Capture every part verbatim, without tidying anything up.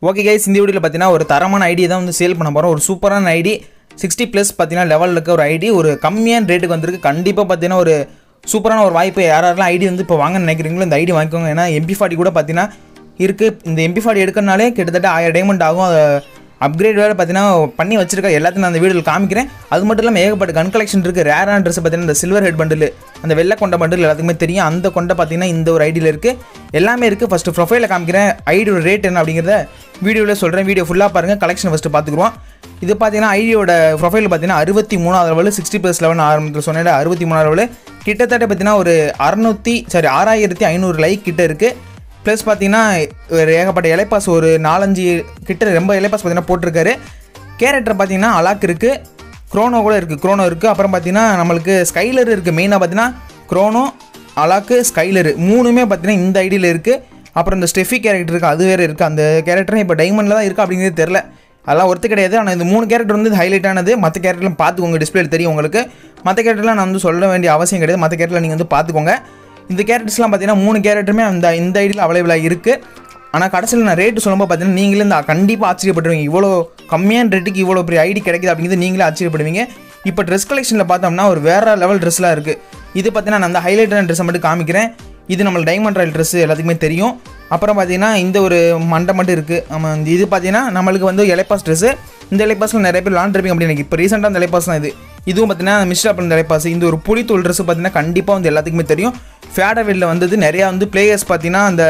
Okay guys, இந்த வீடியோவில் பார்த்தீங்கன்னா ஒரு தரமான ஐடி தான் வந்து சேல் பண்ண போகிறோம். ஒரு சூப்பரான ஐடி சிக்ஸ்டி ப்ளஸ் பார்த்தீங்கன்னா லெவலில் இருக்க ஒரு ஐடி ஒரு கம்மியான ரேட்டுக்கு வந்திருக்கு. கண்டிப்பாக பார்த்தீங்கன்னா ஒரு சூப்பரான ஒரு வாய்ப்பு. யாரெல்லாம் ஐடி வந்து இப்போ வாங்க நினைக்கிறீங்களோ இந்த ஐடி வாங்கிக்கோங்க. ஏன்னா எம்பி ஃபார்ட்டி கூட பார்த்தீங்கன்னா இருக்குது. இந்த எம்பி ஃபார்ட்டி எடுக்கிறனாலே கிட்டத்தட்ட ஆயிரம் டைமண்ட் ஆகும். அப்கிரேட் வேறு பார்த்தீங்கன்னா பண்ணி வச்சிருக்க எல்லாத்தையும் நான் அந்த வீடியோவில் காமிக்கிறேன். அது மட்டும் இல்லாமல் ஏகப்பட்ட கன் கலெக்ஷன் இருக்குது. ரேரான ட்ரெஸ் பார்த்தீங்கன்னா இந்த சில்வர் ஹெட் பண்டில், அந்த வெள்ளை கொண்ட பண்டில் எல்லாத்துக்குமே தெரியும். அந்த கொண்டை பார்த்தீங்கன்னா இந்த ஒரு ஐடியில் இருக்குது, எல்லாமே இருக்குது. ஃபஸ்ட்டு ப்ரொஃபைலில் காமிக்கிறேன். ஐடியோட ரேட் என்ன அப்படிங்கிறத வீடியோவில் சொல்கிறேன். வீடியோ ஃபுல்லாக பாருங்கள். கலெக்ஷன் ஃபஸ்ட்டு பார்த்துக்குவோம். இது பார்த்தீங்கன்னா ஐடியோட ப்ரொஃபைல் பார்த்தீங்கன்னா அறுபத்தி மூணாவது லெவல் சிக்ஸ்டி ப்ளஸ் லெவல் ஆரம்பத்தில் சொன்னேன். அறுபத்தி மூணாவது லெவல் கிட்டத்தட்ட பார்த்தீங்கன்னா ஒரு அறுநூற்றி சாரி ஆறாயிரத்தி ஐநூறு லைக் கிட்ட இருக்குது. ப்ளஸ் பார்த்தீங்கன்னா ஒரு ஏகப்பட்ட இலைப்பாஸ் ஒரு நாலஞ்சு கிட்ட ரொம்ப இலைப்பாஸ் பார்த்தீங்கன்னா போட்டிருக்காரு. கேரக்டர் பார்த்தீங்கன்னா அலாக் இருக்குது, க்ரோனோ கூட இருக்குது. க்ரோனோ இருக்குது. அப்புறம் பார்த்தீங்கன்னா நம்மளுக்கு ஸ்கைலர் இருக்குது. மெயினாக பார்த்தீங்கன்னா க்ரோனோ, அலாக்கு, ஸ்கைலரு மூணுமே பார்த்தீங்கன்னா இந்த ஐடியில் இருக்குது. அப்புறம் இந்த ஸ்டெஃபி கேரக்டர் இருக்குது, அது வேறு இருக்குது. அந்த கேரக்டரும் இப்போ டைமண்டில் தான் இருக்குது அப்படிங்கிறது தெரில. அதெல்லாம் ஒருத்து கிடையாது. ஆனால் இந்த மூணு கேரக்டர் வந்து ஹைலைட் ஆனது. மற்ற கேரக்டர்லாம் பார்த்துக்கோங்க, டிஸ்பிளேல தெரியும் உங்களுக்கு. மற்ற கேரக்டர்லாம் நான் வந்து சொல்ல வேண்டிய அவசியம் கிடையாது. மற்ற கேரக்டரில் நீங்கள் வந்து பார்த்துக்கோங்க. இந்த கேரக்டர்ஸ்லாம் பார்த்தீங்கன்னா மூணு கேரக்டருமே அந்த இந்த ஐடியில் அவைலபிளாக இருக்குது. ஆனால் கடைசியில் நான் ரேட்டு சொல்லும்போது பார்த்தீங்கன்னா நீங்களே இந்த கண்டிப்பாக ஆச்சரியப்படுவீங்க. இவ்வளோ கம்மியான ரேட்டுக்கு இவ்வளோ பெரிய ஐடி கிடைக்குது அப்படிங்கிறது நீங்களே ஆச்சரியப்படுவீங்க. இப்போ ட்ரெஸ் கலெக்ஷனில் பார்த்தோம்னா ஒரு வேறு லெவல் ட்ரெஸ்லாம் இருக்குது. இது பார்த்தீங்கன்னா நான் அந்த ஹைலைட்டான ட்ரெஸ்ஸை மட்டும் காமிக்கிறேன். இது நம்மளுக்கு டைமண்ட் ராயல் ட்ரெஸ் எல்லாத்துக்குமே தெரியும். அப்புறம் பார்த்தீங்கன்னா இந்த ஒரு மண்டை மட்டும் இருக்குது. ஆமாம், இது பார்த்தீங்கன்னா நம்மளுக்கு வந்து எலைப்பாஸ் ட்ரெஸ்ஸு. இந்த எலைப்பாஸில் நிறைய பேர் விளாண்டுருப்பீங்க அப்படின்னு எனக்கு இப்போ ரீசெண்டாக அந்த எலைப்பாஸ் தான் இது. இதுவும் பார்த்தீங்கன்னா மிஸ்டர் அப்புறம் இந்த எலைப்பாஸ். இந்த ஒரு புலித்தோல் ட்ரெஸ்ஸு பார்த்தீங்கன்னா கண்டிப்பாக வந்து எல்லாத்துக்குமே தெரியும். ஃபேடர்வெல்லில் வந்தது. நிறையா வந்து பிளேயர்ஸ் பார்த்தீங்கன்னா அந்த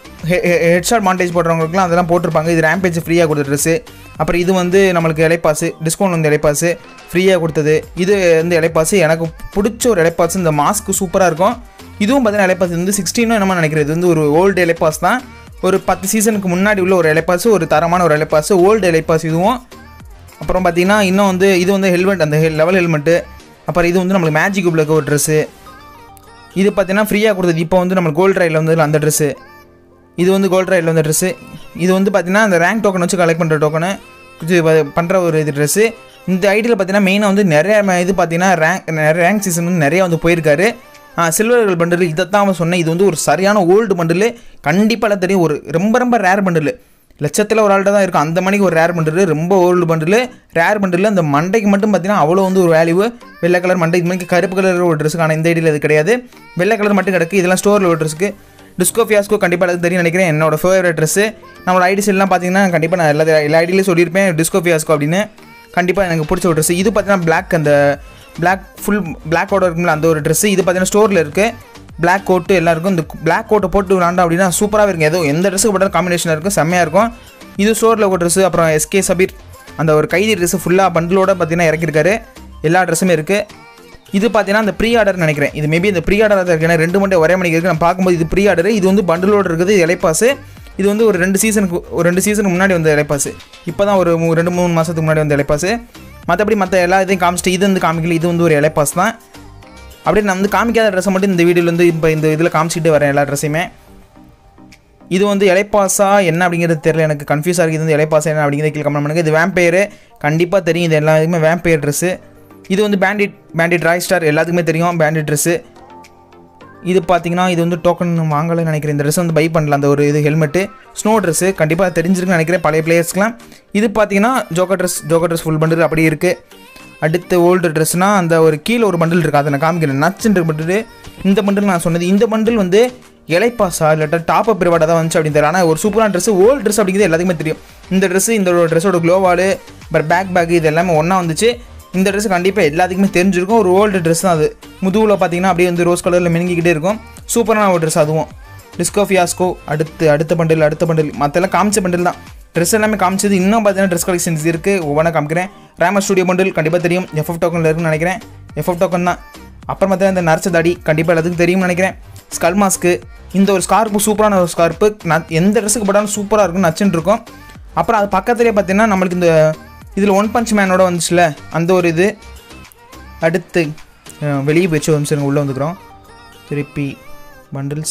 ஹெட்ஷாட் மாண்டேஜ் போடுறவங்களுக்குலாம் அதெல்லாம் போட்டிருப்பாங்க. இது ரேம்பேஜ் ஃப்ரீயாக கொடுத்த ட்ரெஸ்ஸு. அப்புறம் இது வந்து நம்மளுக்கு இலைப்பாஸ் டிஸ்கவுண்ட் வந்து இலைப்பாஸ் ஃப்ரீயாக கொடுத்தது. இது வந்து இலைப்பாஸ் எனக்கு பிடிச்ச ஒரு இலைப்பாஸ். இந்த மாஸ்க்கு சூப்பராக இருக்கும். இதுவும் பார்த்தீங்கன்னா இலைப்பாஸ் வந்து சிக்ஸ்டீனும் என்னமோ நினைக்கிறேன். இது வந்து ஒரு ஓல்டு இலைப்பாஸ் தான். ஒரு பத்து சீசனுக்கு முன்னாடி உள்ள ஒரு இலைப்பாஸ், ஒரு தரமான ஒரு இலைப்பாஸ், ஓல்டு இலைப்பாஸ் இதுவும். அப்புறம் பார்த்தீங்கன்னா இன்னும் வந்து இது வந்து ஹெல்மெட், அந்த லெவல் ஹெல்மெட்டு. அப்புறம் இது வந்து நம்மளுக்கு மேஜிக் குப்பில் இருக்க ஒரு ட்ரெஸ்ஸு. இது பார்த்தீங்கன்னா ஃப்ரீயாக கொடுத்தது. இப்போ வந்து நம்ம கோல்டு ராயில் வந்து அந்த ட்ரெஸ்ஸு. இது வந்து கோல்டு ராயில் வந்த ட்ரெஸ்ஸு. இது வந்து பார்த்தீங்கன்னா அந்த ரேங்க் டோக்கன் வச்சு கலெக்ட் பண்ணுற டோக்கனு இது பண்ணுற ஒரு இது ட்ரெஸ்ஸு. இந்த ஐடியில் பார்த்தீங்கன்னா மெயினாக வந்து நிறைய இது பார்த்தீங்கன்னா ரேங்க் நிறைய ரேங்க் சீசன் வந்து நிறையா வந்து போயிருக்காரு. சில்வர் பண்டில் இதை தான் அவன் சொன்னேன். இது வந்து ஒரு சரியான ஓல்டு பண்டில். கண்டிப்பாக எல்லாம் தெரியும். ஒரு ரொம்ப ரொம்ப ரேர் பண்டில். லட்சத்தில் ஒரு ஆள்கிட்ட தான் இருக்கும் அந்த மணிக்கு ஒரு ரேர் பண்டில். ரொம்ப ஓல்டு பண்டில், ரேர் பண்டில். அந்த மண்டைக்கு மட்டும் பார்த்தீங்கன்னா அவ்வளோ வந்து ஒரு வேல்யூ. வெள்ளை கலர் மண்டை, இது மாதிரி கருப்பு கலர் ஒரு ட்ரெஸ்ஸுக்கான இந்த ஐடியில் அது கிடையாது. வெள்ளை கலர் மட்டும் கிடக்கு. இதெல்லாம் ஸ்டோரில் ஒரு ட்ரெஸ்ஸுக்கு. டிஸ்கோ ஃபியாஸ்கோ கண்டிப்பாக எல்லாத்துக்கும் தெரியும் நினைக்கிறேன். என்னோட ஃபேவரட் ட்ரெஸ்ஸு. நம்மளோட ஐடிஸ் எல்லாம் பார்த்தீங்கன்னா கண்டிப்பாக நான் எல்லா எல்லா ஐடியிலையும் சொல்லியிருப்பேன் டிஸ்கோ ஃபியாஸ்கோ அப்படின்னு. கண்டிப்பாக எனக்கு பிடிச்ச ஒரு ட்ரெஸ்ஸு. இது பார்த்தீங்கன்னா பிளாக், அந்த பிளாக் ஃபுல் பிளாக்கோட இருக்குங்களா அந்த ஒரு ட்ரெஸ்ஸு. இது பார்த்தீங்கன்னா ஸ்டோரில் இருக்குது. பிளாக் கோட்டு எல்லாம் இருக்கும். இந்த பிளாக் கோட்டை போட்டு விளாண்டா அப்படின்னா சூப்பராக இருக்கும். ஏதோ எந்த ட்ரெஸ்ஸுக்கு போட்டாலும் காம்பினேஷனாக இருக்கும், செம்மையாக இருக்கும். இது ஸ்டோரில் ஒரு ட்ரெஸ்ஸு. அப்புறம் எஸ்கே சபீர் அந்த ஒரு கைதி ட்ரெஸ்ஸு ஃபுல்லாக பண்டிலோட பார்த்தீங்கன்னா இறக்கிருக்காரு. எல்லா ட்ரெஸ்ஸுமே இருக்குது. இது பார்த்தீங்கன்னா அந்த ப்ரீ ஆர்டர் நினைக்கிறேன். இது மேபி இந்த ப்ரீ ஆர்டராக தான் இருக்குது. ஏன்னா ரெண்டு மணி ஒரே மணிக்கு இருக்குது. நான் பார்க்கும்போது இது ப்ரீ ஆர்டர். இது வந்து பண்டிலோடு இருக்குது இலைப்பாஸ். இது வந்து ஒரு ரெண்டு சீசனுக்கு ஒரு ரெண்டு சீசனுக்கு முன்னாடி வந்த இலைப்பாஸ். இப்போ தான் ஒரு ரெண்டு மூணு மாதத்துக்கு முன்னாடி வந்த இலைப்பாஸ். மற்றபடி மற்ற எல்லா இதையும் காமிச்சிட்டு இது வந்து காமிக்கல. இது வந்து ஒரு இலைப்பாஸ் தான். அப்படியே நான் வந்து காமிக்காத ட்ரெஸ்ஸை மட்டும் இந்த வீடியோவில் வந்து இப்போ இந்த இதில் காமிச்சிட்டு வரேன் எல்லா ட்ரெஸ்ஸையுமே. இது வந்து இலைப்பாஸா என்ன அப்படிங்கிறது தெரியல, எனக்கு கன்ஃபியூஸாக இருக்குது. இது வந்து இலைப்பாஸா என்ன அப்படிங்கிறது கீழே கமெண்ட் பண்ணுங்கள். இது வேம்பயர் கண்டிப்பாக தெரியும். இது எல்லாத்துக்குமே வேம்பயர் ட்ரெஸ்ஸு. இது வந்து பேண்டிட் பேண்டிட் ராய் ஸ்டார் எல்லாத்துக்குமே தெரியும் பேண்டிட் ட்ரெஸ்ஸு. இது பார்த்தீங்கன்னா இது வந்து டோக்கன் வாங்கலைன்னு நினைக்கிறேன். இந்த ட்ரெஸ் வந்து பை பண்ணலாம். அந்த ஒரு இது ஹெல்மெட்டு ஸ்னோ ட்ரெஸ்ஸு கண்டிப்பாக தெரிஞ்சிருக்குன்னு நினைக்கிறேன் பழைய பிளேயர்ஸ்க்குலாம். இது பார்த்தீங்கன்னா joker dress joker dress full bundle அப்படி இருக்குது. அடுத்து ஓல்டு ட்ரெஸ்னால் அந்த ஒரு கீழே ஒரு பண்டில் இருக்குது, அதை நான் காமிக்கிறேன். நச்சுன்ற பண்டில். இந்த பண்டில் நான் சொன்னது. இந்த பண்டில் வந்து இலைப்பாஸா இல்லாட்டா டாப் அப் ரிவார்டாக தான் வந்துச்சு அப்படின்னு தெரியல. ஆனால் ஒரு சூப்பரான ட்ரெஸ், ஓல்டு ட்ரெஸ் அப்படிங்கிறது எல்லாத்துக்குமே தெரியும். இந்த ட்ரெஸ்ஸு இந்த ட்ரெஸ்ஸோட க்ளோவாலு அப்புறம் பேக் பேக் இது எல்லாமே ஒன்றா வந்துச்சு. இந்த ட்ரெஸ் கண்டிப்பாக எல்லாத்துக்குமே தெரிஞ்சிருக்கும். ஒரு ஓல்டு ட்ரெஸ் தான் அது. முதுகில் பார்த்தீங்கன்னா அப்படியே வந்து ரோஸ் கலரில் மினுங்கிக்கிட்டே இருக்கும். சூப்பரான ஒரு ட்ரெஸ் அதுவும். டிஸ்கோ ஃபியாஸ்கோ அடுத்து அடுத்த பண்டில் அடுத்த பண்டில் மற்றெல்லாம் காமிச்ச பண்டில் தான். ட்ரெஸ் எல்லாமே காமிச்சது. இன்னும் பார்த்தீங்கன்னா ட்ரெஸ் கலெக்ஷன்ஸ் இருக்குது, ஒவ்வொன்றா காமிக்கிறேன். ரேமர் ஸ்டுடியோ பண்டில் கண்டிப்பாக தெரியும். எஃப்எஃப் டோக்கனில் இருக்குன்னு நினைக்கிறேன். எஃப்எஃப் டோக்கன் தான். அப்புறம் பார்த்தா இந்த நரச்ச தாடி கண்டிப்பாக எல்லாத்துக்கும் தெரியும்னு நினைக்கிறேன். Skull mask. இந்த ஒரு ஸ்கார்ப்பு சூப்பரான ஒரு ஸ்கார்ப்பு. நான் எந்த ட்ரெஸ்ஸுக்கு போட்டாலும் சூப்பராக இருக்கும், நச்சுன்னு இருக்கும். அப்புறம் அது பக்கத்துலேயே பார்த்தீங்கன்னா நம்மளுக்கு இந்த இதில் ஒன் பஞ்ச் மேனோட வந்துச்சுல அந்த ஒரு இது. அடுத்து வெளியே போயிடுச்சு வம்சம் உள்ளே வந்துக்கிறோம். திருப்பி பண்டில்ஸ்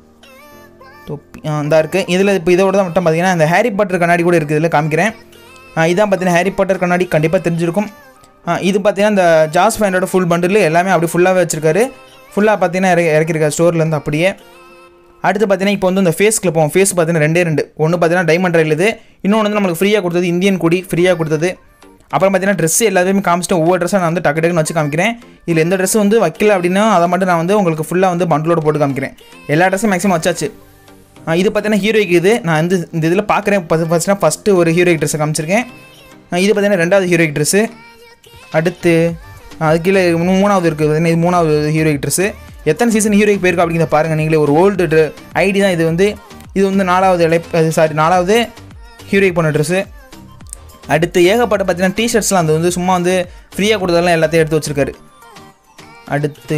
தொப்பி அந்த இருக்குது. இதில் இப்போ இதோட தான் மட்டும் பார்த்தீங்கன்னா இந்த ஹாரி பாட்டர் கண்ணாடி கூட இருக்குது. இதில் காமிக்கிறேன். இதான் பார்த்தீங்கன்னா ஹாரி பாட்டர் கண்ணாடி கண்டிப்பாக தெரிஞ்சிருக்கும். இது பார்த்தீங்கன்னா இந்த ஜாஸ் ஃபேனோட ஃபுல் பண்டில் எல்லாமே அப்படி ஃபுல்லாகவே வச்சுருக்காரு. ஃபுல்லாக பார்த்தீங்கன்னா இறக்கி இறக்கிருக்காரு ஸ்டோர்லேருந்து அப்படியே. அடுத்து பார்த்தீங்கன்னா இப்போ வந்து இந்த ஃபேஸ்க்கு போவோம். ஃபேஸ் பார்த்தீங்கன்னா ரெண்டே ரெண்டு ஒன்று பார்த்தீங்கன்னா டைமண்ட் ரயில் இது, இன்னொன்று வந்து நம்மளுக்கு ஃப்ரீயாக கொடுத்தது இந்தியன் கொடி ஃப்ரீயாக கொடுத்தது. அப்புறம் பார்த்தீங்கன்னா ட்ரெஸ் எல்லாத்தையுமே காமிச்சிட்டு ஒவ்வொரு ட்ரெஸ்ஸாக நான் வந்து டக்கு டக்குன்னு வச்சு காமிக்கிறேன். இதில் எந்த ட்ரெஸ் வந்து வைக்கல அப்படின்னா அதை மட்டும் நான் வந்து உங்களுக்கு ஃபுல்லாக வந்து பண்டலோட போட்டு காமிக்கிறேன். எல்லா ட்ரெஸ்ஸும் மேக்ஸிமம் வச்சாச்சு. இது பார்த்தீங்கன்னா ஹீரோய்க்கு இது நான் வந்து இந்த இதில் பார்க்குறேன். ஃபஸ்ட்னா ஃபஸ்ட்டு ஒரு ஹீரோய்க் ட்ரெஸ்ஸை காமிச்சிருக்கேன். இது பார்த்தீங்கன்னா ரெண்டாவது ஹீரோய்க் ட்ரெஸ்ஸு. அடுத்து அது கீழே மூணாவது இருக்குது பார்த்தீங்கன்னா இது மூணாவது ஹீரோய்க் ட்ரெஸ்ஸு. எத்தனை சீசன் ஹீரோய்க்கு போயிருக்கா அப்படிங்கிறத பாருங்கள் நீங்களே. ஒரு ஓல்டு ட்ரெ ஐடி தான் இது வந்து. இது வந்து நாலாவது இலை சாரி நாலாவது ஹீரோய்க்கு போன ட்ரெஸ்ஸு. அடுத்து ஏகப்பட்ட பார்த்தீங்கன்னா டிஷர்ட்ஸ்லாம் அது வந்து சும்மா வந்து ஃப்ரீயாக கொடுத்ததெல்லாம் எல்லாத்தையும் எடுத்து வச்சுருக்காரு. அடுத்து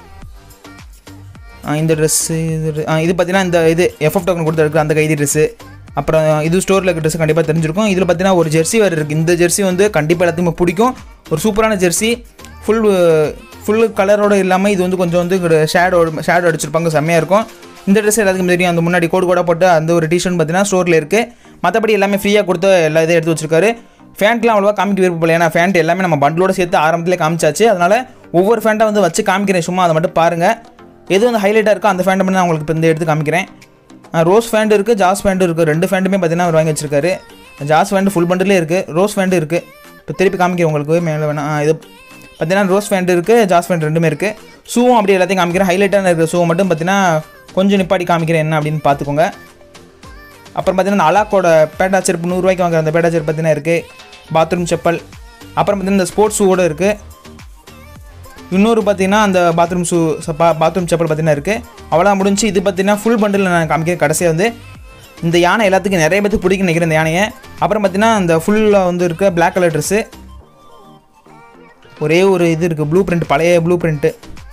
இந்த ட்ரெஸ்ஸு இது இது பார்த்தீங்கன்னா இந்த இது எஃப்எஃப் டோக்கன் கொடுத்துருக்கு அந்த கைதி ட்ரெஸ்ஸு. அப்புறம் இது ஸ்டோரில் இருக்க ட்ரெஸ்ஸு கண்டிப்பாக தெரிஞ்சிருக்கும். இதில் பார்த்தீங்கன்னா ஒரு ஜெர்சி வேறு இருக்குது. இந்த ஜெர்சி வந்து கண்டிப்பாக எல்லாத்தையுமே பிடிக்கும். ஒரு சூப்பரான ஜெர்சி, ஃபுல் ஃபுல் கலரோடு இல்லாமல் இது வந்து கொஞ்சம் வந்து ஷேடோ ஷேடோ அடிச்சிருப்பாங்க, செம்மையாக இருக்கும். இந்த ட்ரெஸ் எல்லாத்துக்கும் தெரியும். அந்த முன்னாடி கோடு கோடாக போட்டு அந்த ஒரு டிஷர்ட் பார்த்தீங்கன்னா ஸ்டோரில் இருக்குது. மற்றபடி எல்லாமே ஃப்ரீயாக கொடுத்து எல்லா இதையும் எடுத்து வச்சிருக்காரு. ஃபேண்ட்லாம் அவ்வளோவா காமிக்க விருப்பம் இல்லை, ஏன்னா ஃபேண்ட் எல்லாமே நம்ம பண்டலோட சேர்த்து ஆரம்பத்திலே காமிச்சாச்சு. அதனால் ஒவ்வொரு ஃபேண்ட்டாக வந்து வச்சு காமிக்கிறேன், சும்மா அதை மட்டும் பாருங்கள். எது வந்து ஹைலைட்டாக இருக்கோ அந்த ஃபேண்ட்டை மட்டும் நான் உங்களுக்கு இப்போ இந்த எடுத்து காமிக்கிறேன். ரோஸ் ஃபேண்ட் இருக்குது, ஜாஸ் ஃபேண்ட் இருக்குது. ரெண்டு ஃபேண்ட்டுமே பார்த்தீங்கன்னா அவர் வாங்கி வச்சிருக்காரு. ஜாஸ் ஃபேண்ட் ஃபுல் பண்டிலே இருக்குது, ரோஸ் ஃபேண்ட் இருக்குது. இப்போ திருப்பி காமிக்கிறேன் உங்களுக்கு மேலே வேணாம். இது பார்த்தீங்கன்னா ரோஸ் ஃபேண்ட் இருக்குது, ஜாஸ் ஃபேண்ட் ரெண்டுமே இருக்குது. ஷூவும் அப்படி எல்லாத்தையும் காமிக்கிறேன். ஹைலைட்டான இருக்கிற ஷூவை மட்டும் பார்த்தீங்கன்னா கொஞ்சம் நிப்பாடி காமிக்கிறேன் என்ன அப்படின்னு பார்த்துக்கோங்க. அப்புறம் பார்த்தீங்கன்னா அலாக்கோட பேட்டா செருப்பு நூறுரூவாய்க்கு வாங்குற அந்த பேட்டா செருப்பு பார்த்தீங்கன்னா இருக்குது. பாத்ரூம் செப்பல், அப்புறம் பார்த்தீங்கன்னா இந்த ஸ்போர்ட்ஸ் ஷூவோடு இருக்குது. இன்னொரு பார்த்தீங்கன்னா அந்த பாத்ரூம் ஷூ பா பாத்ரூம் செப்பல் பார்த்தீங்கன்னா இருக்குது. அவ்வளோ முடிஞ்சு. இது பார்த்தீங்கன்னா ஃபுல் பண்டில் நான் காமிக்கிறேன். கடைசியாக வந்து இந்த யானை எல்லாத்துக்கும் நிறைய பேருக்கு பிடிக்கும் நினைக்கிறேன் இந்த யானையை. அப்புறம் பார்த்தீங்கன்னா இந்த ஃபுல்லாக வந்து இருக்க பிளாக் கலர் ட்ரெஸ்ஸு. ஒரே ஒரு இது இருக்குது, ப்ளூ பிரிண்ட், பழைய ப்ளூ பிரிண்ட்டு.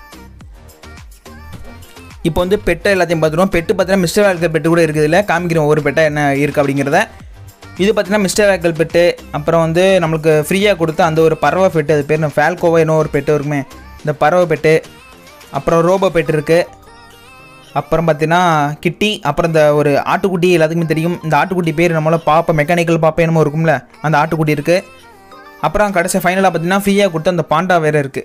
இப்போ வந்து பெட்டை எல்லாத்தையும் பார்த்துருவோம். பெட்டு பார்த்தீங்கன்னா மிஸ்டர் வேல்கல் பெட்டு கூட இருக்குது. இல்லை காமிக்கிறோம் ஒவ்வொரு பெட்டை என்ன இருக்குது அப்படிங்கிறத. இது பார்த்தீங்கன்னா மிஸ்டர் வேல்கல் பெட்டு. அப்புறம் வந்து நம்மளுக்கு ஃப்ரீயாக கொடுத்த அந்த ஒரு பறவை பெட்டு, அது பேர் ஃபேல்கோவா என்ன ஒரு பெட்டு இருக்குமே, இந்த பறவை பெட்டு. அப்புறம் ரோபோ பெட்டு இருக்குது. அப்புறம் பார்த்தீங்கன்னா கிட்டி. அப்புறம் இந்த ஒரு ஆட்டுக்குட்டி எல்லாத்துக்குமே தெரியும். இந்த ஆட்டுக்குட்டி பேர் நம்மள பாப்பா மெக்கானிக்கல் பாப்பா என்னமோ இருக்கும்ல, அந்த ஆட்டுக்குட்டி இருக்குது. அப்புறம் கடைசி ஃபைனலாக பார்த்தீங்கன்னா ஃப்ரீயாக கொடுத்த அந்த பாண்டா வேறு இருக்குது.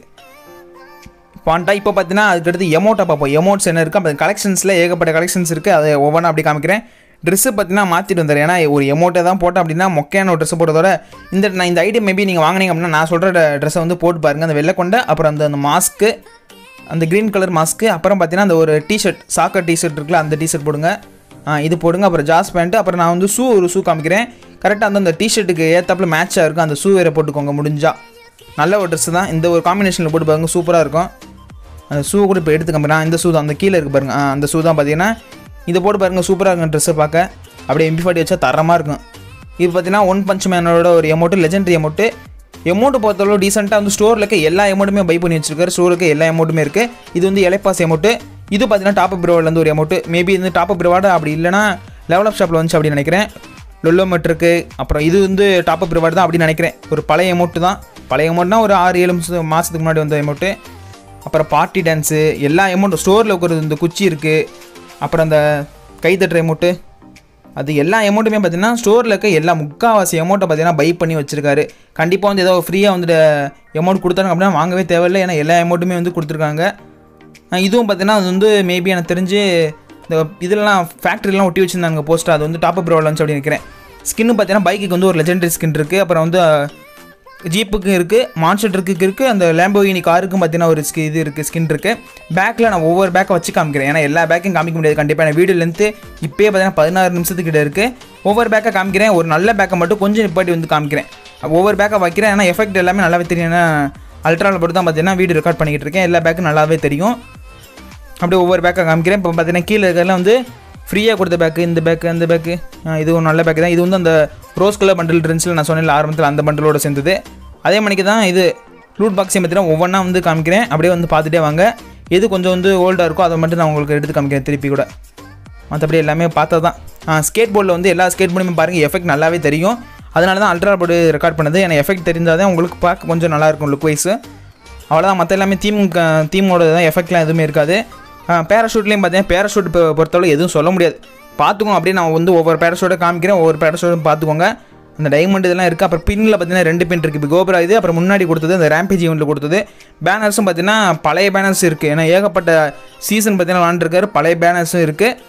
பாண்டா இப்போ பார்த்தீங்கன்னா அதுக்கடுத்து எமௌண்ட்டை பார்ப்போம். எமௌண்ட்ஸ் என்ன இருக்குது, அந்த கலெக்ஷன்ஸில் ஏகப்பட்ட கலெக்ஷன்ஸ் இருக்குது. அதை ஒவ்வொன்றா அப்படி காமிக்கிறேன். ட்ரெஸ்ஸு பார்த்தீங்கன்னா மாற்றிட்டு வந்துடுறேன், ஏன்னா ஒரு எமௌண்ட்டை தான் போட்டேன் அப்படின்னா மொக்கையான ஒரு ட்ரெஸ்ஸை போட்டதோட இந்த நான் இந்த ஐட்டம் மேபி நீங்கள் வாங்கினீங்க அப்படின்னா நான் சொல்கிற ட்ரெஸ்ஸை வந்து போட்டு பாருங்கள். அந்த வெள்ளை கொண்ட, அப்புறம் அந்த அந்த மாஸ்க்கு, அந்த க்ரீன் கலர் மாஸ்க்கு, அப்புறம் பார்த்தீங்கன்னா அந்த ஒரு டிஷர்ட், சாக்கர் டிஷர்ட் இருக்குல்ல அந்த டிஷர்ட் போடுங்க. இது போடுங்க. அப்புறம் ஜாஸ் பேண்ட்டு. அப்புறம் நான் வந்து ஷூ ஒரு ஷூ காமிக்கிறேன். கரெக்டாக அந்த அந்த டிஷர்ட்டுக்கு ஏற்றாப்புல மேட்சாக இருக்கும். அந்த ஷூ வேறு போட்டுக்கோங்க முடிஞ்சால். நல்ல ஒரு ட்ரெஸ்ஸு தான். இந்த ஒரு காம்பினேஷனில் போட்டு பாருங்கள், சூப்பராக இருக்கும். அந்த ஷூ கூட இப்போ எடுத்து காமிக்கிறேன். இந்த ஷூ தான் அந்த கீழே இருக்குது பாருங்கள், அந்த ஷூ தான் பார்த்தீங்கன்னா இதை போட்டு பாருங்கள், சூப்பராக இருக்கும் ட்ரெஸ்ஸை பார்க்க. அப்படியே எம்பி ஃபார்ட்டி வச்சா தரமாக இருக்கும். இது பார்த்தீங்கன்னா ஒன் பஞ்ச் மேனோட ஒரு எமௌண்ட்டு, லெஜெண்டரி எமௌண்ட்டு. எமௌண்ட்டு பொறுத்தளவு டீசெண்டாக வந்து ஸ்டோரில் இருக்க எல்லா எமௌண்ட்டுமே பை பண்ணி வச்சிருக்காரு. ஸ்டோருக்கு எல்லா எமௌண்ட்டுமே இருக்குது. இது வந்து எலைப்பாஸ் எமௌண்ட்டு. இது பார்த்தீங்கன்னா டாப் அப் ரிவார்ட்லேருந்து ஒரு எமௌண்ட்டு. மேபி வந்து டாப் அப் ரிவார்டு அப்படி இல்லைனா லெவல் அப் ஷாப்பில் வந்துச்சு அப்படின்னு நினைக்கிறேன். லொல்லோமெட்ருக்கு. அப்புறம் இது வந்து டாப் அப் ரிவார்டு தான் அப்படின்னு நினைக்கிறேன். ஒரு பழைய எமௌண்ட்டு தான். பழைய எமௌண்ட்னா ஒரு ஆறு ஏழு மாதத்துக்கு முன்னாடி வந்த எமௌண்ட்டு. அப்புறம் பார்ட்டி டான்ஸு எல்லா எமௌண்ட்டும் ஸ்டோரில் இருக்கிறது. இந்த குச்சி இருக்குது. அப்புறம் அந்த கைத்தட்டுற எமௌண்ட்டு, அது எல்லா எமௌண்ட்டுமே பார்த்தீங்கன்னா ஸ்டோரில் இருக்க எல்லா முக்கால்வாசி எமௌண்ட்டை பார்த்தீங்கன்னா பை பண்ணி வச்சிருக்காரு. கண்டிப்பாக வந்து ஏதோ ஃப்ரீயாக வந்துட்டு எமௌண்ட் கொடுத்தாங்க அப்படின்னா வாங்கவே தேவையில்லை, ஏன்னா எல்லா எமௌண்ட்டுமே வந்து கொடுத்துருக்காங்க. இதுவும் பார்த்தீங்கன்னா அது வந்து மேபி எனக்கு தெரிஞ்சு இந்த இதெல்லாம் ஃபேக்ட்ரிலாம் ஒட்டி வச்சுருந்தாங்க போஸ்ட்டாக. அது வந்து டாப் அப் ரோல் லஞ்ச் அப்படின்னு நினைக்கிறேன். ஸ்கின்னு பார்த்தீங்கன்னா பைக்குக்கு வந்து ஒரு லெஜெண்டரி ஸ்கின் இருக்குது. அப்புறம் வந்து ஜீப்புக்கு இருக்குது, மான்ஸ்டர் ட்ரக்குக்கு இருக்குது, அந்த லேம்போகினி காருக்கும் பார்த்தீங்கன்னா ஒரு ஸ்கி இது இருக்குது, ஸ்கின் இருக்குது. பேக்கில் நான் ஒவ்வொரு பேக்கை வச்சு காமிக்கிறேன், ஏன்னா எல்லா பேக்கையும் காமிக்க முடியாது கண்டிப்பாக. நான் வீடியோ லென்த்து இப்போயே பார்த்தீங்கன்னா பதினாறு நிமிஷத்துக்கிட்ட இருக்குது. ஒவ்வொரு பேக்கை காமிக்கிறேன். ஒரு நல்ல பேக்கை மட்டும் கொஞ்சம் நிப்பாட்டி வந்து காமிக்கிறேன். ஒவ்வொரு பேக்கை வைக்கிறேன், ஏன்னா எஃபெக்ட் எல்லாமே நல்லாவே தெரியும். ஏன்னா அல்ட்ராவில் போட்டு தான் பார்த்தீங்கன்னா வீடியோ ரெக்கார்ட் பண்ணிக்கிட்டு இருக்கேன். எல்லா பேக்கும் நல்லாவே தெரியும். அப்படியே ஒவ்வொரு பேக்கை காமிக்கிறேன். இப்போ பார்த்தீங்கன்னா கீழே இருக்கிறதுலாம் வந்து ஃப்ரீயாக கொடுத்த பேக்கு, இந்த பேக்கு, அந்த பேக்கு. இது ஒரு நல்ல பேக்கு தான். இது வந்து அந்த ரோஸ் கலர் பண்டில் இருந்துச்சு நான் சொன்னேன் ஆரம்பத்தில், அந்த பண்டிலோட சேர்ந்தது. அதே மணிக்கு தான் இது லூட் பாக்ஸையும் பார்த்தீங்கன்னா ஒவ்வொன்றா வந்து காமிக்கிறேன். அப்படியே வந்து பார்த்துட்டே வாங்க. எது கொஞ்சம் வந்து ஓல்டாக இருக்கோ அதை மட்டும் நான் உங்களுக்கு எடுத்து காமிக்கிறேன் திருப்பி கூட. மற்றபடி எல்லாமே பார்த்தா தான். ஸ்கேட் போர்டில் வந்து எல்லா ஸ்கேட் போர்டுமே பாருங்கள், எஃபெக்ட் நல்லாவே தெரியும். அதனால தான் அல்ட்ரா போர்டு ரெக்கார்ட் பண்ணது. ஏன்னா எஃபெக்ட் தெரிஞ்சால் தான் உங்களுக்கு பார்க்க கொஞ்சம் நல்லாயிருக்கும் லுக் வைஸு. அவ்வளோதான். மற்ற எல்லாமே தீம் தீமோட தான், எஃபெக்ட்லாம் எதுவுமே இருக்காது. பேராஷூட்லேயும் பார்த்தீங்கன்னா பேராஷூட் இப்போ பொறுத்தவரை எதுவும் சொல்ல முடியாது, பார்த்துக்கோங்க. அப்படியே நான் வந்து ஒவ்வொரு பேராஷூட்டை காமிக்கிறேன், ஒவ்வொரு பேராஷூட்டும் பார்த்துக்கோங்க. அந்த டைமண்ட் இதெல்லாம் இருக்குது. அப்புறம் பின்னில் பார்த்தீங்கன்னா ரெண்டு பின் இருக்குது. இப்போ கோபுரா இது, அப்புறம் முன்னாடி கொடுத்தது அந்த ரேம்பேஜ் ஈவெண்ட்டில் கொடுத்தது. பேனர்ஸும் பார்த்தீங்கன்னா பழைய பேனர்ஸ் இருக்குது, ஏன்னா ஏகப்பட்ட சீசன் பார்த்தீங்கன்னா விளாண்டுருக்காரு. பழைய பேனர்ஸும் இருக்குது.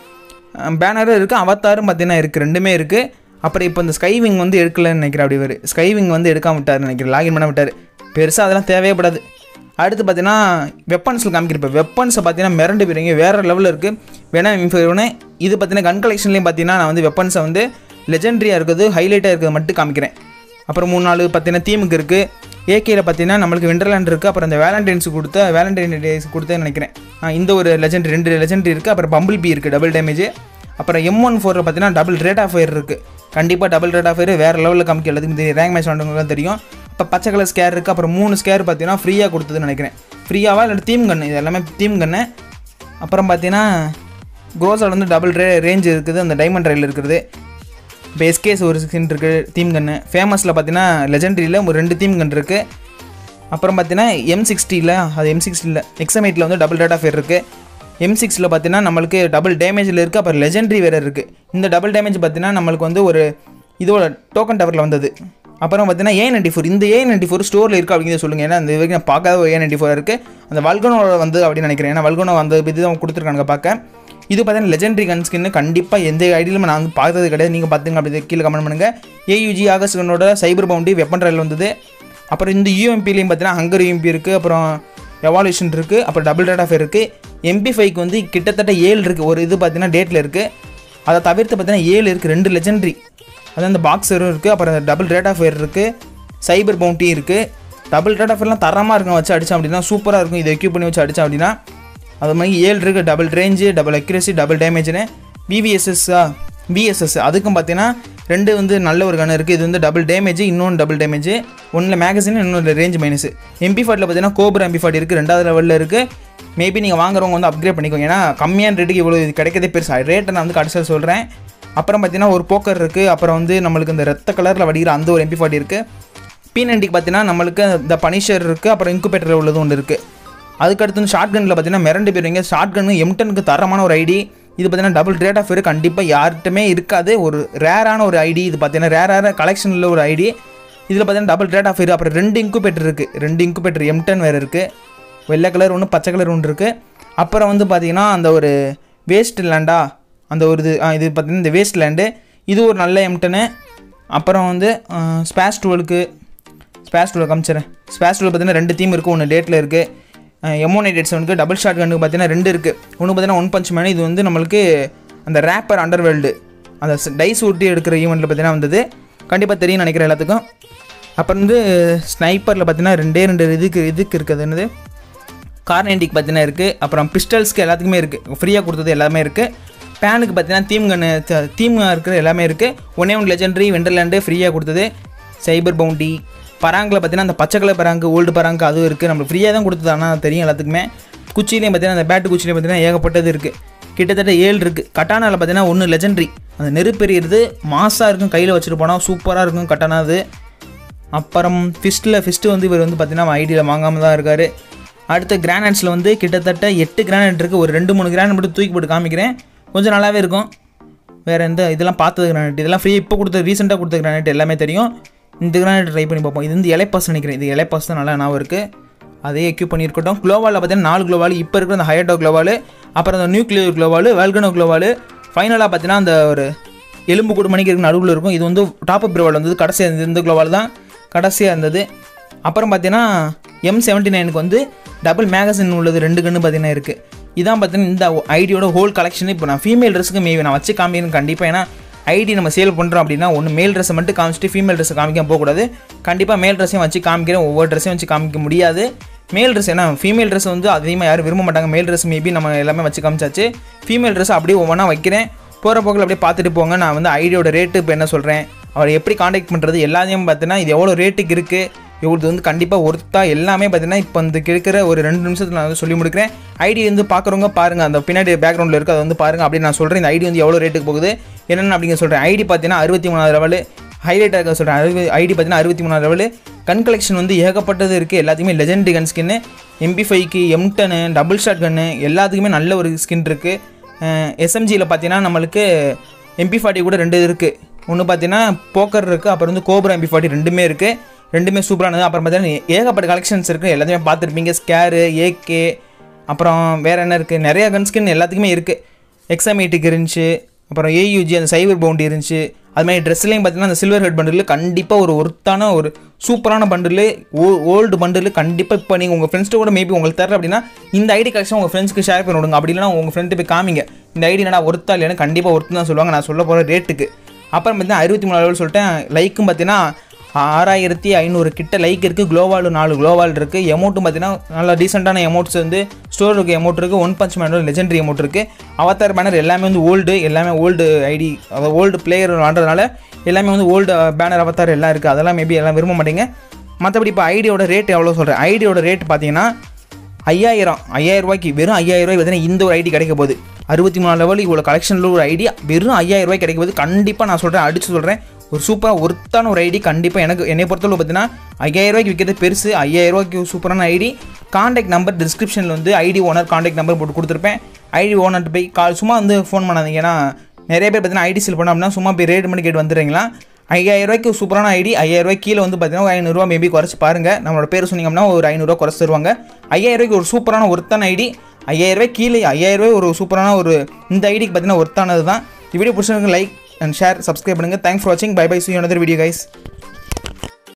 பேனரும் இருக்குது, அவத்தாரும் பார்த்தீங்கன்னா இருக்குது, ரெண்டுமே இருக்குது. அப்புறம் இப்போ இந்த ஸ்கைவிங் வந்து எடுக்கலன்னு நினைக்கிறேன். அப்படி வரும் ஸ்கைவிங் வந்து எடுக்காம விட்டார் நினைக்கிறேன், லாகின் பண்ண விட்டார். பெருசாக அதெல்லாம் தேவைப்படாது. அடுத்து பார்த்தீங்கன்னா வெப்பன்ஸில் காமிக்கிறப்ப வெப்பன்ஸை பார்த்தீங்கன்னா மிரண்டு போயிருங்க, வேறு லெவலில் இருக்குது. வேணா வேணா இது பார்த்தீங்கன்னா கன் கலெக்ஷன்லேயும் பார்த்தீங்கன்னா நான் வந்து வெப்பன்ஸை வந்து லெஜெண்ட்ரியாக இருக்குது, ஹைலைட்டாக இருக்கிறது மட்டும் காமிக்கிறேன். அப்புறம் மூணு நாலு பார்த்தீங்கன்னா தீமுக்கு இருக்குது. ஏகேயில் பார்த்தீங்கன்னா நம்மளுக்கு விண்டர்லேண்ட் இருக்குது. அப்புறம் இந்த வேலண்டைன்ஸுக்கு கொடுத்த வேலண்டைன் டேஸ் கொடுத்தேன்னு நினைக்கிறேன். இந்த ஒரு லெஜெண்ட் ரெண்டு லெஜெண்ட் இருக்குது. அப்புறம் பம்பிள் பி இருக்குது, டபுள் டேமேஜ். அப்புறம் எம் ஒன் ஃபோரில் பார்த்தீங்கன்னா டபுள் ரேட் ஆஃப் ஃபயர் இருக்குது. கண்டிப்பாக டபுள் ரேட் ஆஃப் ஃபயர் வேறு லெவலில் காமிக்க எல்லாத்துக்கும் தெரியும், ரேங்க் மேட்ச் ஆனவங்களும் தெரியும். இப்போ பச்சை கலர் ஸ்கேர் இருக்குது. அப்புறம் மூணு ஸ்கேர் பார்த்தீங்கன்னா ஃப்ரீயாக கொடுத்ததுன்னு நினைக்கிறேன். ஃப்ரீயாவா இல்லை தீம் கன்று, இது எல்லாமே தீம் கன்று. அப்புறம் பார்த்தீங்கன்னா க்ரோஸால் வந்து டபுள் ரே ரேஞ்ச் இருக்குது, அந்த டைமண்ட் ரயில் இருக்குது. இப்போ எஸ்கேஸ் ஒரு ஸ்கின் இருக்குது, தீம் கன்று. ஃபேமஸில் பார்த்தீங்கன்னா லெஜெண்டரியில் ஒரு ரெண்டு தீம் கன்று இருக்குது. அப்புறம் பார்த்தீங்கன்னா எம் சிக்ஸ்டியில் அது எம் சிக்ஸ்டியில் எக்ஸமைட்டில் வந்து டபுள் ரேட் ஆஃப் ஃபயர் இருக்குது. எம் சிக்ஸில் பார்த்தீங்கன்னா நம்மளுக்கு டபுள் டேமேஜில் இருக்குது. அப்புறம் லெஜெண்டரி வேறு இருக்குது. இந்த டபுள் டேமேஜ் பார்த்தீங்கன்னா நம்மளுக்கு வந்து ஒரு இதோட டோக்கன் டவரில் வந்தது. அப்புறம் பார்த்தீங்கன்னா ஏ நைன்டி ஃபோர் இந்த ஏ நைன்டி ஃபோர் ஸ்டோரில் இருக்குது அப்படிங்கிறத சொல்லுங்கள். ஏன்னா அந்த வரைக்கும் நான் பார்க்காத ஒரு ஏ நைன்டி ஃபோர் இருக்குது, அந்த வல்கனோட வந்து அப்படின்னு நினைக்கிறேன். ஏன்னா வல்கனோ வந்து இது தான் கொடுத்துருக்காங்க பார்க்க. இது பார்த்தீங்கன்னா லெஜெண்டரி கன் ஸ்கின்னு கண்டிப்பாக எந்த ஐடியிலும் நான் வந்து பார்த்தது கிடையாது. நீங்கள் பார்த்துங்க அப்படி கீழே கமெண்ட் பண்ணுங்கள். ஏயூஜி ஆகஸ்ட் கன்னோட சைபர் பவுண்டி வெப்பன் ரயில் வந்தது. அப்புறம் இந்த யூஎம்பிலையும் பார்த்தீங்கன்னா ஹங்கர் யூஎம்பி இருக்குது. அப்புறம் எவால்யூஷன் இருக்குது. அப்புறம் டபுள் ரேட் ஆஃப் ஃபயர் இருக்குது. எம்பி ஃபைவ்க்கு வந்து கிட்டத்தட்ட ஏழு இருக்குது. ஒரு இது பார்த்தீங்கன்னா டேட்டில் இருக்குது. அதை தவிர்த்து பார்த்தீங்கன்னா ஏழு இருக்குது, ரெண்டு லெஜெண்டரி. அதான் அந்த பாக்ஸரும் இருக்குது. அப்புறம் டபுள் ரேட் ஆஃப் ஃபயர் இருக்குது, சைபர் பவுண்டி இருக்குது. டபுள் ரேட் ஆஃப் ஃபயர்லாம் தரமாக இருக்கும், வச்சு அடித்தோம் அப்படின்னா சூப்பராக இருக்கும். இதை எக்யூப் பண்ணி வச்சு அடித்தோம் அப்படின்னா அது மாதிரி ஏழு இருக்குது. Double range, double accuracy, double டேமேஜ்னு. பிவிஎஸ்எஸ்ஸா பிஎஸ்எஸ் அதுக்கும் பார்த்தீங்கன்னா ரெண்டு வந்து நல்ல ஒரு கன் இருக்குது. இது வந்து டபுள் டேமேஜ், இன்னொன்று டபுள் டேமேஜ். ஒன்றில் மேகசின், இன்னொன்று ரேஞ்ச் மைனஸ். எம்பி ஃபார்ட்டில் பார்த்தீங்கன்னா கோபர் எம்பி ஃபார்ட்டி இருக்குது, ரெண்டாவது லெவலில் இருக்குது. மேபி நீங்கள் வாங்குறவங்க வந்து அப்கிரேட் பண்ணிக்கோங்க. ஏன்னா கம்மியான ரேட்டுக்கு இவ்வளோ இது கிடைக்கிறதே பெருசு. ரேட்டை நான் வந்து கடைசியாக சொல்கிறேன். அப்புறம் பார்த்தீங்கன்னா ஒரு போக்கர் இருக்குது. அப்புறம் வந்து நம்மளுக்கு இந்த ரத்த கலரில் வடிகிற அந்த ஒரு எம்பி ஃபார்ட்டி இருக்குது. பி நைன்டிக்கு பார்த்தீங்கன்னா நம்மளுக்கு இந்த பனிஷர் இருக்குது. அப்புறம் இன்குபேட்டர் உள்ளது ஒன்று இருக்குது. அதுக்கடுத்து ஷார்ட் கனில் பார்த்தீங்கன்னா மிரண்டு போயிருவீங்க. ஷார்ட் கன்னு எம்டனுக்கு தரமான ஒரு ஐடி. இது பார்த்தீங்கன்னா டபுள் ரேட் ஆஃப் ஃபயர் கண்டிப்பாக யார்கிட்டமே இருக்காது, ஒரு ரேரான ஒரு ஐடி. இது பார்த்தீங்கன்னா ரேரான கலெக்ஷனில் ஒரு ஐடி. இதில் பார்த்தீங்கன்னா டபுள் ரேட் ஆஃப் ஃபயர். அப்புறம் ரெண்டு இன்குபேட்டர் இருக்குது, ரெண்டு இன்குபேட்டர் எம்டன் வேறு இருக்குது. வெள்ளை கலர் ஒன்று, பச்சை கலர் ஒன்று இருக்குது. அப்புறம் வந்து பார்த்தீங்கன்னா அந்த ஒரு வேஸ்ட் லேண்டா அந்த ஒரு இது இது பார்த்தீங்கன்னா இந்த வேஸ்ட் லேண்டு இது ஒரு நல்ல எம்டனு. அப்புறம் வந்து ஸ்பேஸ் டுவெலுக்கு ஸ்பேஸ் டுவெல் காமிச்சிடறேன். ஸ்பேஸ் டுவெல் பார்த்தீங்கன்னா ரெண்டு தீம் இருக்குது, ஒன்று டேட்டில் இருக்குது. எம்ஒன் எயிட் எயிட் செவனுக்கு டபுள் ஷாட் கன்னுக்கு பார்த்தீங்கன்னா ரெண்டு இருக்குது. ஒன்று பார்த்தீங்கன்னா ஒன் பஞ்ச் மேன். இது வந்து நம்மளுக்கு அந்த ரேப்பர் அண்டர் வேர்ல்டு அந்த டைஸ் ஊட்டி எடுக்கிற ஈவெண்ட்டில் பார்த்தீங்கன்னா வந்தது. கண்டிப்பாக தெரியும் நினைக்கிறேன் எல்லாத்துக்கும். அப்புறம் வந்து ஸ்னைப்பரில் பார்த்தீங்கன்னா ரெண்டே ரெண்டு இதுக்கு இதுக்கு இருக்குது. என்னது கார்னெண்டிக் பார்த்தீங்கன்னா இருக்குது. அப்புறம் பிஸ்டல்ஸ்க்கு எல்லாத்துக்குமே இருக்குது, ஃப்ரீயாக கொடுத்தது எல்லாமே இருக்குது. பேனுக்கு பார்த்தீங்கன்னா தீம் கன்று தீமாக இருக்கிற எல்லாமே இருக்குது. ஒன்னே ஒன்று லெஜெண்டரி வெண்டர்லேண்டு ஃப்ரீயாக கொடுத்தது. சைபர் பவுண்டி பராங்கில் பார்த்தீங்கன்னா அந்த பச்சை கலர் பராங்கு, ஓல்டு பராங்கு அதுவும் இருக்குது. நம்மளுக்கு ஃப்ரீயாக தான் கொடுத்தது, ஆனால் தெரியும் எல்லாத்துக்குமே. குச்சிலையும் பார்த்தீங்கன்னா அந்த பேட்டு குச்சிலையும் பார்த்தீங்கன்னா ஏகப்பட்டது இருக்குது, கிட்டத்தட்ட ஏழு இருக்குது. கட்டானாவில் பார்த்தீங்கன்னா ஒன்று லெஜெண்டரி, அந்த நெருப்பெறியது மாசாக இருக்கும், கையில் வச்சுட்டு போனால் சூப்பராக இருக்கும் கட்டானா அது. அப்புறம் ஃபிஸ்ட்டில் ஃபிஸ்ட்டு வந்து இவர் வந்து பார்த்தீங்கன்னா ஐடியில் வாங்காமல் தான் இருக்கார். அடுத்த கிரானைட்ஸில் வந்து கிட்டத்தட்ட எட்டு கிரானைட் இருக்குது. ஒரு ரெண்டு மூணு கிரானைட் மட்டும் தூக்கி போட்டு காமிக்கிறேன், கொஞ்சம் நல்லாவே இருக்கும். வேறு எந்த இதெல்லாம் பார்த்தது கிரானைட், இதெல்லாம் ஃப்ரீ இப்போ கொடுத்த ரீசெண்டாக கொடுத்த கிரானைட் எல்லாமே தெரியும். இந்த கிரானைட் ட்ரை பண்ணி பார்ப்போம். இது வந்து எலைப்பாஸ் நினைக்கிறேன், இது எலைப்பாஸ் தான் நல்லா ஞாபகம் இருக்குது. அதே எக்யூப் பண்ணியிருக்கட்டும். க்ளோவாலில் பார்த்தீங்கன்னா நாலு க்ளோவால் இப்போ இருக்கிற அந்த ஹயட்டோ க்ளோவால், அப்புறம் அந்த நியூக்ளியர் க்ளோவால், வேல்கனோ க்ளோவால், ஃபைனலாக பார்த்தீங்கன்னா அந்த ஒரு எலும்பு கூடு மணிக்கு இருக்கு நடுவில் இருக்கும். இது வந்து டாப் அப் க்ளோவால் வந்தது, கடைசியாக இந்த க்ளோவால் தான் கடைசியாக இருந்தது. அப்புறம் பார்த்தீங்கன்னா எம் செவன்ட்டி நைனுக்கு வந்து டபுள் மேகசின் உள்ளது, ரெண்டு கன்று பார்த்தீங்கன்னா இருக்குது. இதான் பார்த்தீங்கன்னா இந்த ஐடியோட ஹோல் கலெக்ஷன். இப்போ நான் ஃபீமேல் ட்ரெஸ்ஸுக்கு மேபி நான் வச்சு காமிக்கணும் கண்டிப்பாக. ஏன்னா ஐடி நம்ம சேல் பண்ணுறோம் அப்படின்னா ஒன்று மேல் ட்ரெஸ்ஸை மட்டும் காமிச்சிட்டு ஃபீமேல் ட்ரெஸ்ஸை காமிக்காம போகக்கூடாது. கண்டிப்பாக மேல் ட்ரெஸ்ஸையும் வச்சு காமிக்கிறேன், ஒவ்வொரு ட்ரெஸ்ஸையும் வச்சு காமிக்க முடியாது. மேல் ட்ரெஸ் ஏன்னா ஃபீமேல் ட்ரெஸ் வந்து அதிகமாக யாரும் விரும்ப மாட்டாங்க. மேல் ட்ரெஸ் மேபி நம்ம எல்லாமே வச்சு காமிச்சாச்சு. ஃபீமேல் ட்ரெஸ் அப்படியே ஒவ்வொன்றா வைக்கிறேன், போகிற போக்கில் அப்படியே பார்த்துட்டு போங்க. நான் வந்து ஐடியோட ரேட்டு இப்போ என்ன சொல்கிறேன், அவரை எப்படி காண்டாக்ட் பண்ணுறது எல்லாத்தையும் பார்த்தீங்கன்னா இது எவ்வளோ ரேட்டுக்கு இருக்குது, இவ்வளோ வந்து கண்டிப்பாக ஒருத்தா எல்லாமே பார்த்தீங்கன்னா இப்போ வந்து இருக்கிற ஒரு ரெண்டு நிமிஷத்தில் நான் வந்து சொல்லி முடிக்கிறேன். ஐடி வந்து பார்க்குறவங்க பாருங்கள், அந்த பின்னாடி பேக்ரவுண்டில் இருக்குது அதை வந்து பாருங்கள். அப்படின்னு நான் சொல்கிறேன் இந்த ஐடி வந்து எவ்வளோ ரேட்டுக்கு போகுது என்னென்னு அப்படிங்க சொல்கிறேன். ஐடி பார்த்தீங்கன்னா அறுபத்தி மூணாவது லெவலு ஹைலைட்டாக இருக்க சொல்கிறேன். அறுபது ஐடி பார்த்தீங்கன்னா அறுபத்தி மூணாவது லெவலு. கன் கலெக்ஷன் வந்து ஏகப்பட்டது இருக்குது, எல்லாத்துக்குமே லெஜெண்டரி கன் ஸ்கின்னு, எம்பி ஃபைவ்க்கு, எம் டென்னு, டபுள் ஷாட் கன்னு எல்லாத்துக்குமே நல்ல ஒரு ஸ்கின் இருக்குது. எஸ்எம்ஜியில் பார்த்தீங்கன்னா நம்மளுக்கு எம்பி ஃபார்ட்டி கூட ரெண்டு இருக்குது. ஒன்று பார்த்தீங்கன்னா போக்கர் இருக்குது, அப்புறம் வந்து கோப்ரா எம்பி ஃபார்ட்டி ரெண்டுமே இருக்குது, ரெண்டுமே சூப்பரானது. அப்புறம் பார்த்தீங்கன்னா ஏகப்பட்ட கலெக்ஷன்ஸ் இருக்குது, எல்லாத்தையுமே பார்த்துருப்பீங்க. ஸ்கேரு, ஏகே, அப்புறம் வேறு என்ன இருக்குது, நிறையா கன் ஸ்கின் எல்லாத்துக்குமே இருக்குது. எக்ஸாமேட்டிக் இருந்துச்சு, அப்புறம் ஏயூஜி அந்த சைபர் பவுண்டி இருந்துச்சு. அதுமாதிரி ட்ரெஸ்லையும் பார்த்தீங்கன்னா அந்த சில்வர் ஹெட் பண்டில் கண்டிப்பாக ஒரு ஒர்த்தான ஒரு சூப்பரான பண்டில், ஓ ஓல்டு பண்டில். கண்டிப்பாக இப்போ நீங்கள் உங்கள் ஃப்ரெண்ட்ஸ்ட்டு கூட மேபி உங்களுக்கு தரல அப்படின்னா இந்த ஐடி கலெக்ஷன் உங்கள் ஃப்ரெண்ட்ஸ்க்கு ஷேர் பண்ணி விடுங்க. அப்படி இல்லைனா உங்கள் ஃப்ரெண்டு போய் காமிங்க இந்த ஐடி என்னடா ஒர்த்தா இல்லைன்னு. கண்டிப்பாக ஒர்த்து தான் சொல்லுவாங்க நான் சொல்ல போகிற ரேட்டுக்கு. அப்புறம் பார்த்தீங்கன்னா அறுபத்தி மூணு லெவல் சொல்லிட்டேன். லைக்கும் பார்த்தீங்கன்னா ஆறாயிரத்தி ஐநூறு கிட்ட லைக் இருக்குது. குளோவால் நாலு குளோவால் இருக்குது. எமௌண்ட்டும் பார்த்தீங்கன்னா நல்லா டீசெண்டான எமௌண்ட்ஸ் வந்து ஸ்டோர் இருக்குது. எமௌண்ட் இருக்குது. ஒன் பஞ்ச் மேனோட லெஜெண்டரி எமௌண்ட் இருக்குது. அவதார் பேனர் எல்லாமே வந்து ஓல்டு, எல்லாமே ஓல்டு ஐடி, அதாவது ஓல்டு பிளேயர் வாண்டதுனால எல்லாமே வந்து ஓல்டு பேனர் அவதார் எல்லாம் இருக்குது. அதெல்லாம் மேபி எல்லாம் விரும்ப மாட்டேங்க. மற்றபடி இப்போ ஐடியோட ரேட் எவ்வளோ சொல்கிறேன். ஐடியோட ரேட் பார்த்தீங்கன்னா ஐயாயிரம் ஐயாயிரம் ரூபாய்க்கு வெறும் ஐயாயிரம் ரூபாய் பார்த்தீங்கன்னா இந்த ஒரு ஐடி கிடைக்க போகுது. அறுபத்தி மூணு லெவல் இவ்வளோ கலெக்ஷனில் ஒரு ஐடி வெறும் ஐயாயிரம் ரூபாய் கிடைக்க போகுது. கண்டிப்பாக நான் சொல்கிறேன், அடித்து சொல்கிறேன், ஒரு சூப்பராக ஒர்த்தான ஒரு ஐடி. கண்டிப்பாக எனக்கு என்னை பொறுத்தளவு பார்த்தீங்கன்னா ஐயாயிரம் ரூபாய்க்கு விற்கிறது பெருசு. ஐயாயிரம் ரூபாய்க்கு சூப்பரான ஐடி. காண்டாக்ட் நம்பர் டிஸ்கிரிப்ஷனில் வந்து ஐடி ஓனர் காண்டாக்ட் நம்பர் போட்டு கொடுத்துருப்பேன். ஐடி ஓனர்ட்டு போய் கால் சும்மா வந்து ஃபோன் பண்ணாதீங்க. ஏன்னா நிறைய பேர் பார்த்தீங்கன்னா ஐடி செல் பண்ணோம் அப்படின்னா சும்மா போய் ரேட் பண்ணி கேட்டு வந்துடுறீங்களா. ஐயாயிரம் ரூபாய்க்கு சூப்பரான ஐடி. ஐயாயிரம் ரூபாய் கீழே வந்து பார்த்தீங்கன்னா ஒரு ஐநூறுரூவா மேபி குறைச்சி பாருங்கள். நம்மளோட பேர் சொன்னீங்கன்னா ஒரு ஐநூறுரூவா குறைச்சி தருவாங்க. ஐயாயிரம் ரூபாய்க்கு ஒரு சூப்பரான ஒர்த்தான ஐடி. ஐயாயிரம் ரூபாய் கீழே ஐயாயிரம் ரூபாய் ஒரு சூப்பரான ஒரு இந்த ஐடிக்கு பார்த்தீங்கன்னா ஒர்த்தானது தான். இந்த வீடியோ பிடிச்சவங்க லைக் அண்ட் ஷேர் சப்ஸ்கிரைப் பண்ணுங்கள். தேங்க்ஸ் ஃபார் வாட்சிங். Bye bye. see you in another video guys.